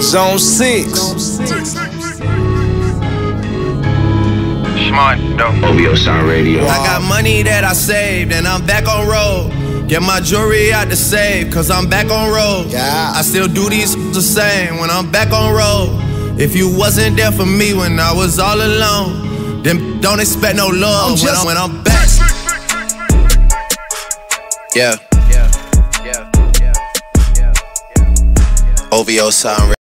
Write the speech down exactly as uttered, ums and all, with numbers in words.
Zone six. Smart though. O V O Sound Radio. I got money that I saved and I'm back on road. Get my jewelry out the safe, cause I'm back on road. Yeah. I still do these the same when I'm back on road. If you wasn't there for me when I was all alone, then don't expect no love when I'm, when I'm back. Yeah. Yeah. Yeah. Yeah. Yeah. O V O Sound Radio.